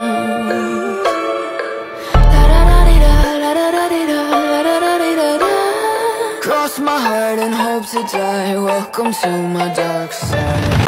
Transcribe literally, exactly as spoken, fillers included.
Cross my heart and hope to die. Welcome to my dark side.